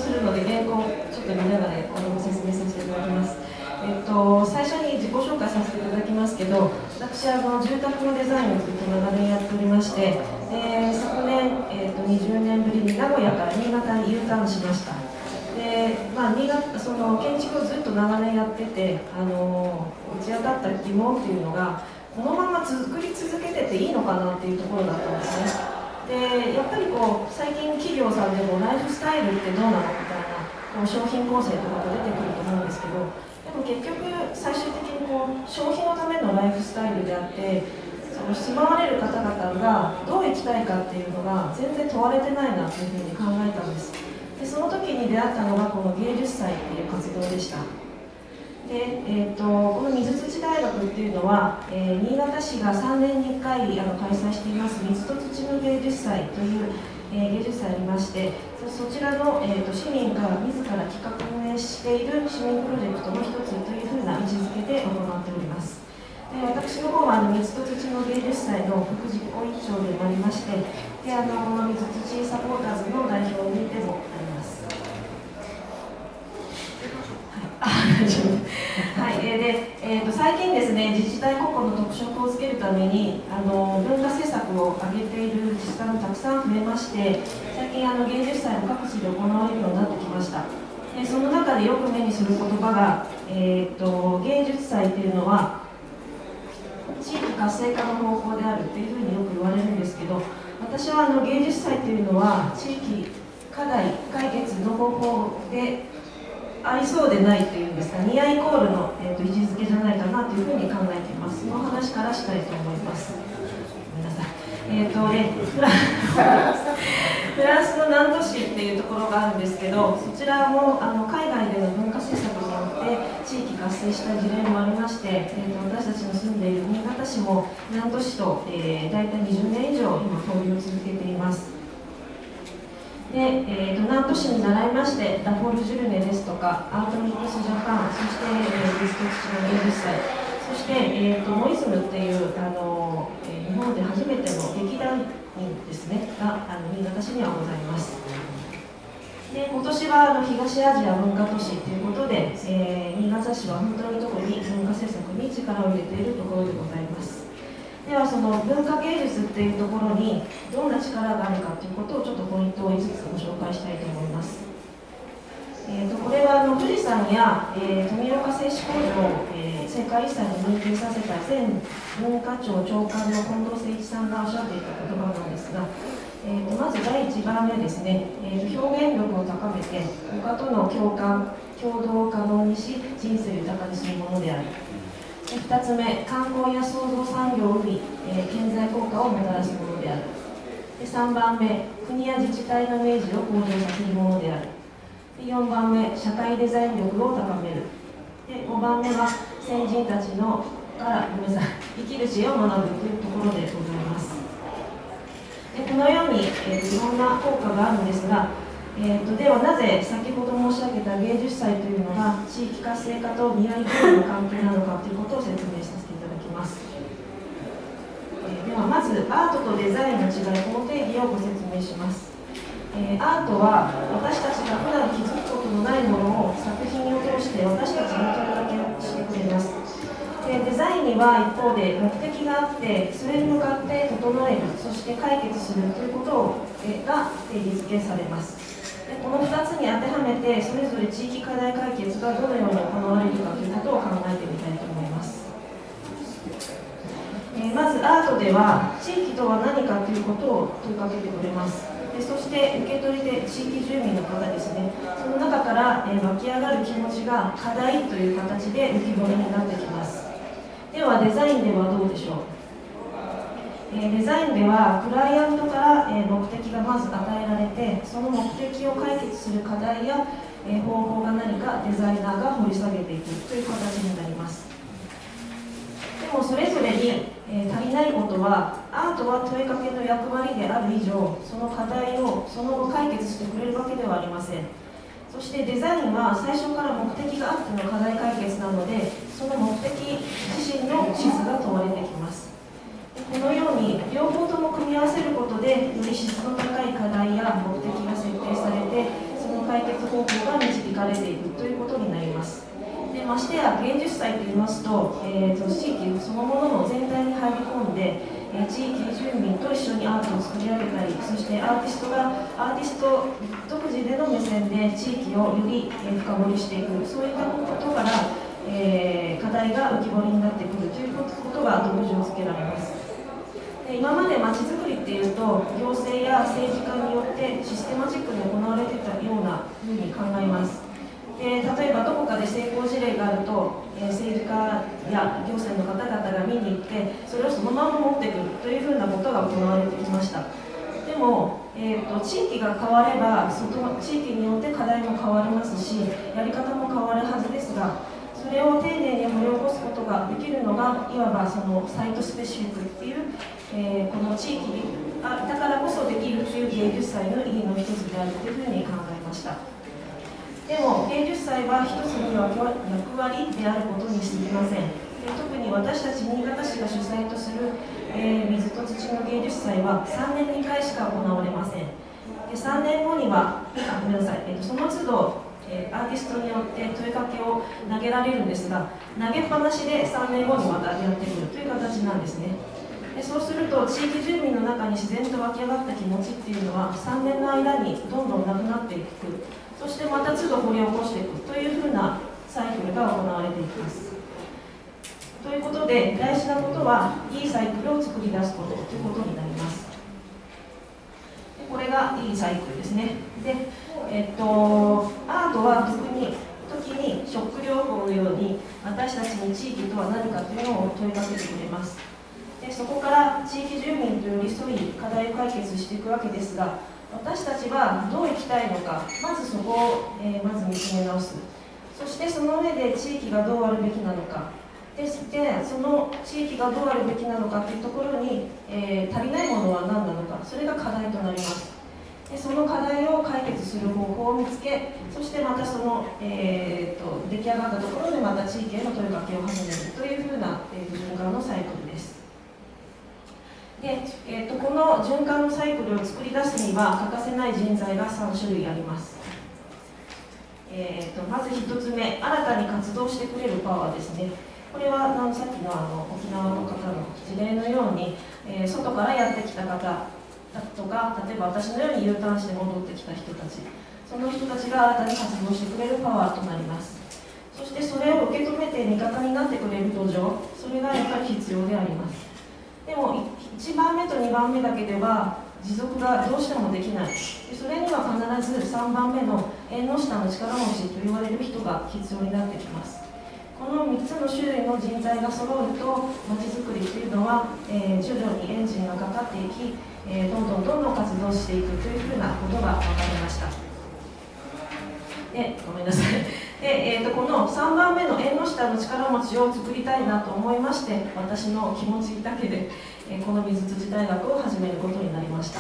するので原稿をちょっと見ながらご説明させていただきます。最初に自己紹介させていただきますけど、私住宅のデザインをずっと長年やっておりまして、昨年、20年ぶりに名古屋から新潟に U ターンしました。で、新潟その建築をずっと長年やってて、打ち当たった疑問っていうのが、このまま作り続けてていいのかなっていうところだったんですね。で、やっぱり最近企業さんでもライフスタイルってどうなのみたいな商品構成とかが出てくると思うんですけど、でも結局最終的に消費のためのライフスタイルであって、その住まわれる方々がどう生きたいかっていうのが全然問われてないなというふうに考えたんです。で、その時に出会ったのがこの芸術祭っていう活動でした。で、この水土大学っていうのは、新潟市が3年に1回開催しています水と土の芸術祭という、芸術祭ありまして、そちらの、市民が自ら企画運営している市民プロジェクトの一つというふうな位置づけで行っております。で、私の方は水と土の芸術祭の副実行委員長でもありまして、で、この水土サポーターズの代表にでもあります。大丈夫。はい、最近ですね、自治体個々の特色をつけるために文化政策を挙げている自治体もたくさん増えまして、最近芸術祭も各地で行われるようになってきました。で、その中でよく目にする言葉が、芸術祭というのは地域活性化の方法であるというふうによく言われるんですけど、私は芸術祭というのは地域課題解決の方法でありそうでないというんですか、ニアイコールの、位置づけじゃないかなというふうに考えています。その話からしたいと思います。ごめんなさい。フランスのナント市っていうところがあるんですけど、そちらも海外での文化政策によって地域活性した事例もありまして、私たちの住んでいる新潟市もナント市と、大体20年以上今交流を続けています。で、南砺市に習いまして、ラフォルジュルネですとか、アートミックスジャパン、そして、水と土の芸術祭、そして、モイズムっていう、日本で初めての劇団員ですね、が新潟市にはございます。で、今年は東アジア文化都市ということで、新潟市は本当に特に文化政策に力を入れているところでございます。では、その文化芸術っていうところにどんな力があるかということをちょっとポイントを5つご紹介したいと思います。これは富士山や、富岡製糸工場を、世界遺産に認定させた前文化庁長官の近藤誠一さんがおっしゃっていた言葉なんですが、まず第1番目ですね、表現力を高めて他との共感共同を可能にし人生を豊かにするものである。2つ目、観光や創造産業を生み、経済効果をもたらすものである。3番目、国や自治体のイメージを向上させるものである。4番目、社会デザイン力を高める。5番目は先人たちのから生きる知恵を学ぶというところでございます。このように、いろんな効果があるんですが、ではなぜ先ほど申し上げた芸術祭というのが地域活性化とニアイコールの関係なのかということを説明させていただきます。ではまずアートとデザインの違い、この定義をご説明します。アートは私たちが普段気づくことのないものを作品を通して私たちに問いかけしてくれます。デザインには一方で目的があって、それに向かって整える、そして解決するということが定義づけされます。この2つに当てはめて、それぞれ地域課題解決がどのように行われるかということを考えてみたいと思います。まずアートでは地域とは何かということを問いかけてくれます。そして受け取り手、地域住民の方ですね、その中から湧き上がる気持ちが課題という形で浮き彫りになってきます。ではデザインではどうでしょう。デザインではクライアントから目的がまず与えられて、その目的を解決する課題や方法が何かデザイナーが掘り下げていくという形になります。でもそれぞれに足りないことは、アートは問いかけの役割である以上、その課題をその後解決してくれるわけではありません。そしてデザインは最初から目的があっての課題解決なので、その目的自身の質が問われてきます。このように両方とも組み合わせることで、より質の高い課題や目的が設定されて、その解解決方法が導かれていくということになります。でましてや芸術祭といいますと、地域そのものの全体に入り込んで、地域住民と一緒にアートを作り上げたり、そしてアーティストがアーティスト独自での目線で地域をより深掘りしていく、そういったことから、課題が浮き彫りになってくるということが特徴づけられます。で今までまちづくりっていうと行政や政治家によってシステマチックに行われていたようなふうに考えます。で例えばどこかで成功事例があると、政治家や行政の方々が見に行ってそれをそのまま持ってくるというふうなことが行われてきました。でも、地域が変わればその地域によって課題も変わりますし、やり方も変わるはずですが、それを丁寧に掘り起こすことができるのがいわばそのサイトスペシフィックっていう、この地域だからこそできるという芸術祭の意義の一つであるというふうに考えました。でも芸術祭は一つの役割であることに過ぎません。で特に私たち新潟市が主催とする、水と土の芸術祭は3年に1回しか行われません。で3年後にはごめんなさい、その都度アーティストによって問いかけを投げられるんですが、投げっぱなしで3年後にまたやってくるという形なんですね。でそうすると地域住民の中に自然と湧き上がった気持ちっていうのは3年の間にどんどんなくなっていく、そしてまた都度掘り起こしていくというふうなサイクルが行われていきます。ということで大事なことはいいサイクルを作り出すことということになります。でこれがいいサイクルですね。で、アートは時にショック療法のように私たちに地域とは何かというのを問いかけてくれます。でそこから地域住民と寄り添い課題を解決していくわけですが、私たちはどう生きたいのか、まずそこを、まず見つめ直す。そしてその上で地域がどうあるべきなのか、でその地域がどうあるべきなのかというところに、足りないものは何なのか、それが課題となります。でその課題を解決する方法を見つけ、そしてまたその、出来上がったところでまた地域への問いかけを始めるというふうな、循環のサイクルです。でこの循環のサイクルを作り出すには欠かせない人材が3種類あります。まず1つ目、新たに活動してくれるパワーですね。これはさっきの沖縄の方の事例のように、外からやってきた方だとか、例えば私のように U ターンして戻ってきた人たち、その人たちが新たに活動してくれるパワーとなります。そしてそれを受け止めて味方になってくれる土壌、それがやっぱり必要であります。でも1番目と2番目だけでは持続がどうしてもできない。それには必ず3番目の縁の下の力持ちと言われる人が必要になってきます。この3つの種類の人材が揃うとまちづくりというのは、徐々にエンジンがかかっていき、どんどん活動していくというふうなことが分かりました。でごめんなさい。でこの3番目の縁の下の力持ちを作りたいなと思いまして、私の気持ちだけで、この水辻大学を始めることになりました。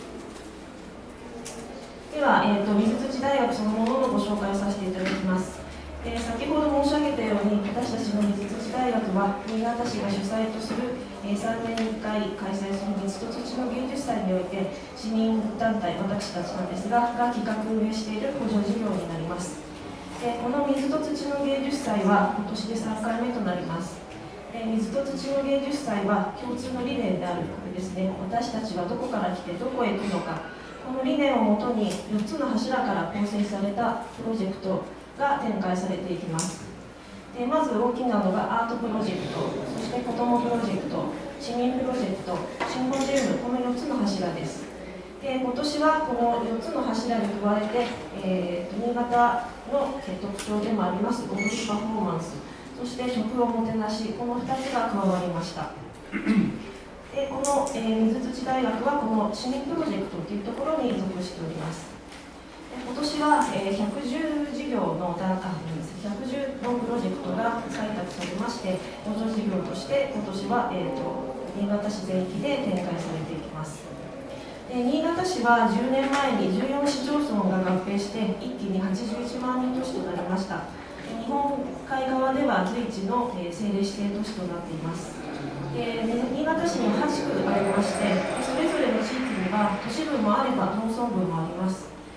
では、水辻大学そのもののご紹介をさせていただきます。先ほど申し上げたように、私たちの水辻大学は新潟市が主催とする3年に1回開催する水と土の芸術祭において市民団体、私たちなんですが企画運営している補助事業になります。この水と土の芸術祭は今年で3回目となります。水と土の芸術祭は共通の理念であるこれですね。私たちはどこから来てどこへ行くのか、この理念をもとに4つの柱から構成されたプロジェクトが展開されていきます。まず大きなのがアートプロジェクト、そして子どもプロジェクト、市民プロジェクト、シンポジウム、この4つの柱です。今年はこの4つの柱に加えて、新潟の特徴でもあります踊りパフォーマンス、そして食をもてなし、この2つが加わりました。この、水辻大学はこの市民プロジェクトというところに属しております。今年は、110事業の110のプロジェクトが採択されまして、補助事業として今年は、新潟市全域で展開されていきます。新潟市は10年前に14市町村が合併して一気に81万人都市となりました。日本海側では随一の政令指定都市となっています。新潟市に8区ありまして、それぞれの地域には都市部もあれば農村部もあります。そして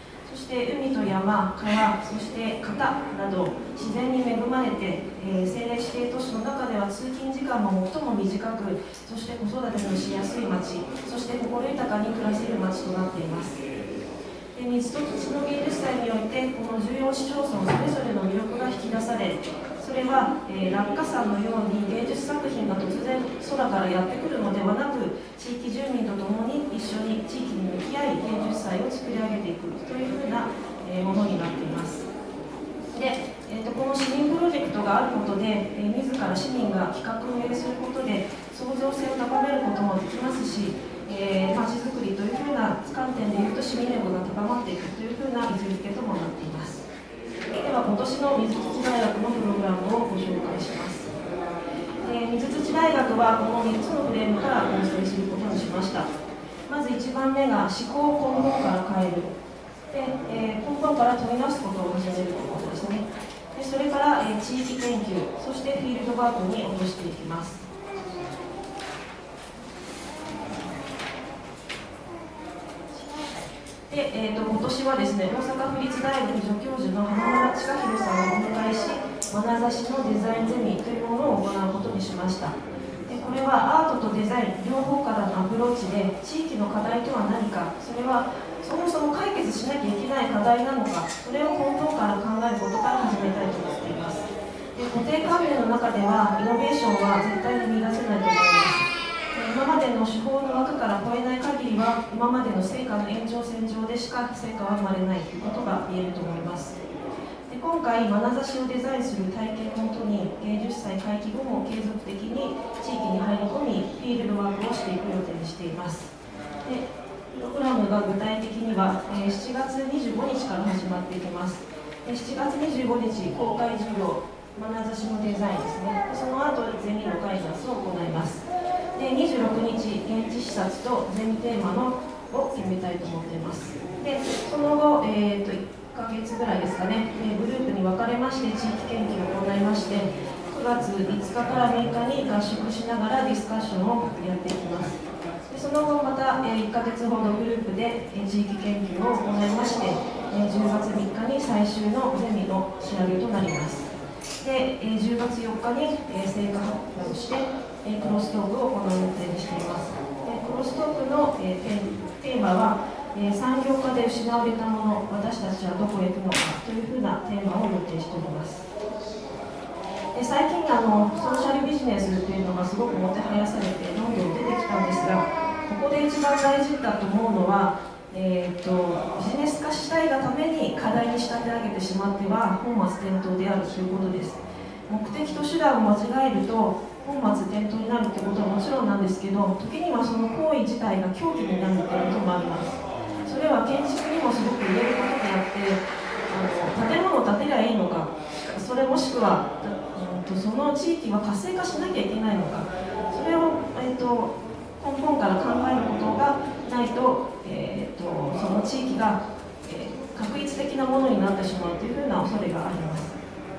して海と山、川、そして潟など自然に恵まれて、政令指定都市の中では通勤時間も最も短く、そして子育てのしやすい町、そして心豊かに暮らせる町となっています。水と土の芸術祭において、この14市町村それぞれの魅力が引き出され、それは、落下山のように芸術作品が突然空からやってくるのではなく、地域住民と共に一緒に地域に向き合い芸術祭を作り上げていくというふうなものになっています。で、この市民プロジェクトがあることで、自ら市民が企画運営することで創造性を高めることもできますし、まちづくりというふうな観点でいうと市民力が高まっていくというふうな位置づけともなっています。では今年の水土大学のプログラムをご紹介します。水土大学はこの3つのフレームから構成することにしました。まず1番目が思考を根本から変える。で、根本から問い直すことを始めるということですね。でそれから、地域研究、そしてフィールドワークに落としていきます。で、今年はですね、大阪府立大学助教授の浜村親弘さんをお迎えし、眼差しのデザインゼミというものを行うことにしました。でこれはアートとデザイン両方からのアプローチで、地域の課題とは何か、それはそもそも解決しなきゃいけない課題なのか、それを根本から考えることから始めたいと思っています。で固定観念の中ではイノベーションは絶対に見出せないと思います。今までの手法の枠から超えない限りは、今までの成果の延長線上でしか成果は生まれないということが言えると思います。で今回、眼差しをデザインする体験をもとに、芸術祭会期後も継続的に地域に入り込み、フィールドワークをしていく予定にしています。でプログラムが具体的には、7月25日から始まっていきます。で7月25日、公開授業、眼差しのデザインですね。でその後、ゼミのガイダンスを行います。で26日、現地視察とゼミテーマを決めたいと思っています。でその後、1ヶ月ぐらいですかね、グループに分かれまして地域研究を行いまして、9月5日から6日に合宿しながらディスカッションをやっていきます。でその後また、1ヶ月ほどグループで地域研究を行いまして、10月3日に最終のゼミの仕上げとなります。で10月4日に成果発表をしてクロストークを行う予定にしています。でクロストークのテーマは産業化で失われたもの、私たちはどこへ行くのかというふうなテーマを予定しております。で最近ソーシャルビジネスというのがすごくもてはやされてどんどん出てきたんですが、ここで一番大事だと思うのは、ビジネス化したいがために課題に仕立て上げてしまっては本末転倒であるということです。目的と手段を間違えると本末転倒になるということはもちろんなんですけど、時にはその行為自体が凶器になるということもあります。それは建築にもすごく言えることであって、建物を建てりゃいいのか、それもしくはその地域は活性化しなきゃいけないのか、それを、根本から考えることがないと、その地域が、画一的なものになってしまうというふうな恐れがあります。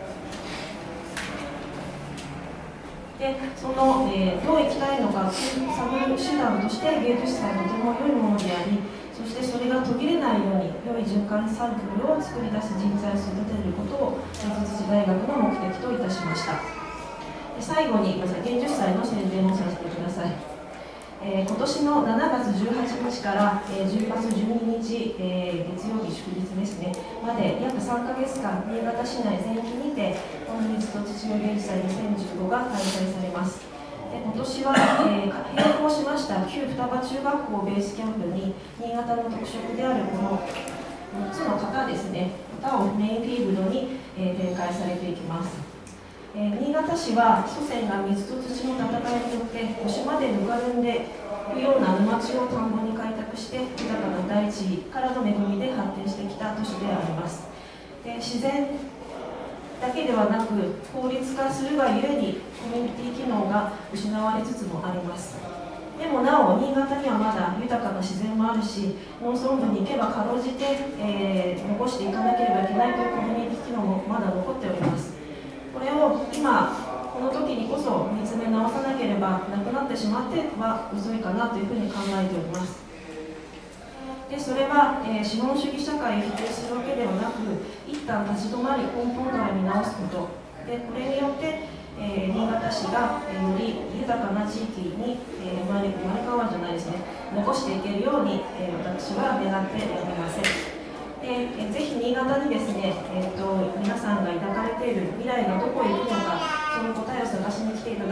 でその、どう生きたいのかという探る手段として芸術祭はとても良いものであり、そしてそれが途切れないように良い循環サイクルを作り出す人材を育てることを芸術大学の目的といたしました。で最後に芸術祭の宣伝をさせてください。今年の7月18日から10月12日、月曜日祝日ですねまで約3ヶ月間、新潟市内全域にてこの水と土の芸術祭2015が開催されます。で今年は、並行しました旧双葉中学校ベースキャンプに新潟の特色であるこの6つの型ですね、型をメインフィールドに、展開されていきます。新潟市は祖先が水と土の戦いによって星までぬかるんでいくような沼地を田んぼに開拓して豊かな大地からの恵みで発展してきた都市であります。で自然だけではなく効率化するがゆえにコミュニティ機能が失われつつもあります。でもなお新潟にはまだ豊かな自然もあるし、農村部に行けばかろうじて、残していかなければいけないというコミュニティ機能もまだ残っております。これを今この時にこそ見つめ直さなければなくなってしまっては遅いかなというふうに考えております。でそれはは、資本主義社会を否定するわけではなく、一旦立ち止まり根本から見直すことで、これによって新潟市がより豊かな地域に生まれ変わるじゃないですね、残していけるように私は願っております。でぜひ新潟にですね、皆さんが抱かれている未来がどこへ行くのか、その答えを探しに来ていただ